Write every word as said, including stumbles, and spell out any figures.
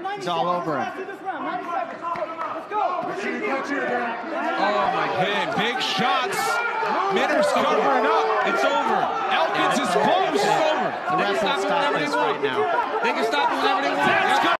He's all over him. Oh my God, big shots. Minner's covering up. It's over. Elkins is close. It's over. The refs will stop this right now. They can stop it whenever they want.